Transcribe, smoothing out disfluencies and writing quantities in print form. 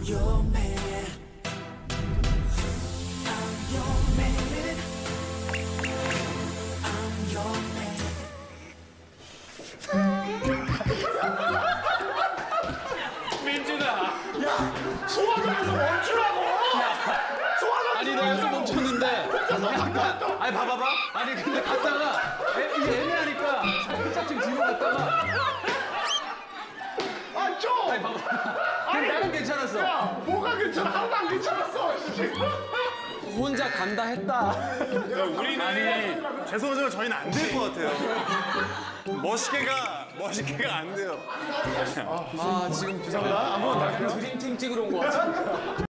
your man. I'm your man. I'm your man. 민준아. 야, 소화전에서 멈추라고! 소화전 아니 내가 좀 멈췄는데. 아니 봐봐봐. 아니 근데 갔다가 이게 애매하니까 살짝 좀 뒤로 갔다가. 아, 좀! 아니 봐봐. 아니 나는 괜찮았어. 야, 뭐가 괜찮아? 하나도 안 괜찮았어. 혼자 간다 했다. 우리는 죄송하지만 저희는 안 될 것 같아요. 멋있게가 안 돼요. 아 지금 죄송합니다. 한번 드림팀 찍으러 온 것 같아.